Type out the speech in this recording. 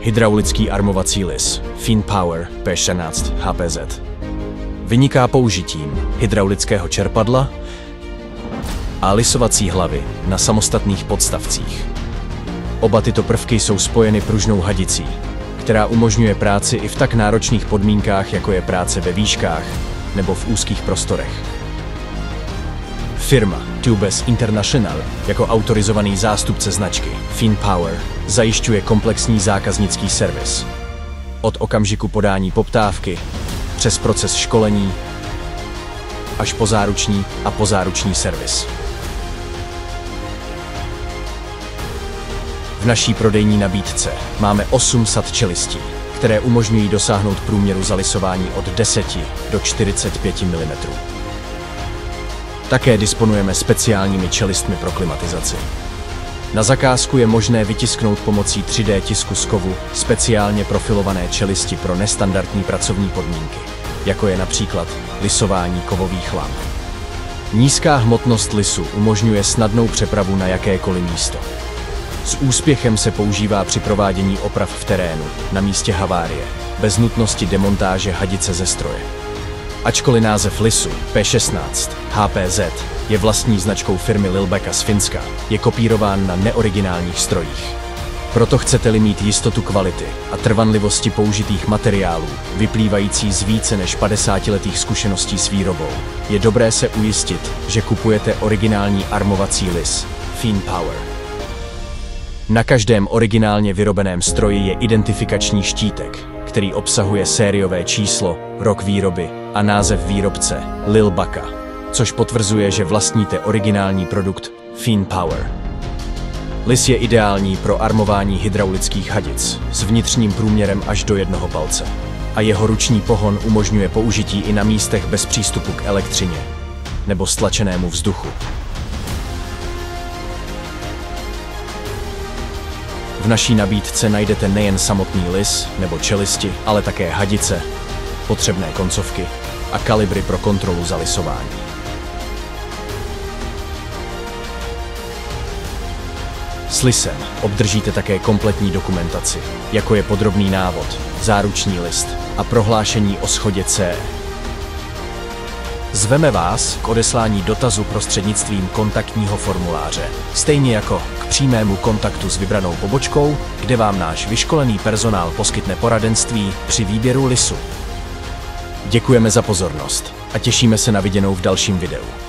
Hydraulický armovací lis Finpower P16 HPZ. Vyniká použitím hydraulického čerpadla a lisovací hlavy na samostatných podstavcích. Oba tyto prvky jsou spojeny pružnou hadicí, která umožňuje práci i v tak náročných podmínkách, jako je práce ve výškách nebo v úzkých prostorech. Firma Tubes International jako autorizovaný zástupce značky Finpower zajišťuje komplexní zákaznický servis. Od okamžiku podání poptávky, přes proces školení, až po záruční a pozáruční servis. V naší prodejní nabídce máme 8 sad čelistí, které umožňují dosáhnout průměru zalisování od 10 do 45 mm. Také disponujeme speciálními čelistmi pro klimatizaci. Na zakázku je možné vytisknout pomocí 3D tisku z kovu speciálně profilované čelisti pro nestandardní pracovní podmínky, jako je například lisování kovových lamp. Nízká hmotnost lisu umožňuje snadnou přepravu na jakékoliv místo. S úspěchem se používá při provádění oprav v terénu, na místě havárie, bez nutnosti demontáže hadice ze stroje. Ačkoliv název lisu P16 HPZ je vlastní značkou firmy Lilbeka z Finska, je kopírován na neoriginálních strojích. Proto chcete-li mít jistotu kvality a trvanlivosti použitých materiálů, vyplývající z více než 50letých zkušeností s výrobou, je dobré se ujistit, že kupujete originální armovací lis Finpower. Na každém originálně vyrobeném stroji je identifikační štítek, který obsahuje sériové číslo, rok výroby a název výrobce Lilbeka, což potvrzuje, že vlastníte originální produkt Finpower. Lis je ideální pro armování hydraulických hadic s vnitřním průměrem až do 1 palce a jeho ruční pohon umožňuje použití i na místech bez přístupu k elektřině nebo stlačenému vzduchu. V naší nabídce najdete nejen samotný lis nebo čelisti, ale také hadice, potřebné koncovky a kalibry pro kontrolu zalisování. S lisem obdržíte také kompletní dokumentaci, jako je podrobný návod, záruční list a prohlášení o shodě CE. Zveme vás k odeslání dotazu prostřednictvím kontaktního formuláře, stejně jako k přímému kontaktu s vybranou pobočkou, kde vám náš vyškolený personál poskytne poradenství při výběru lisu. Děkujeme za pozornost a těšíme se na viděnou v dalším videu.